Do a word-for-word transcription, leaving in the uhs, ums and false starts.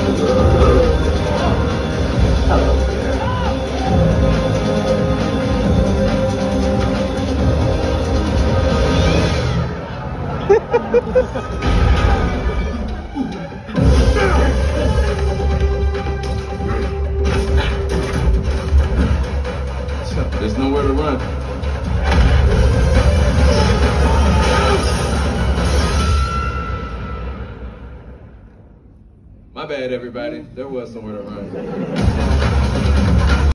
There's nowhere to run. My bad, everybody. There was somewhere to run.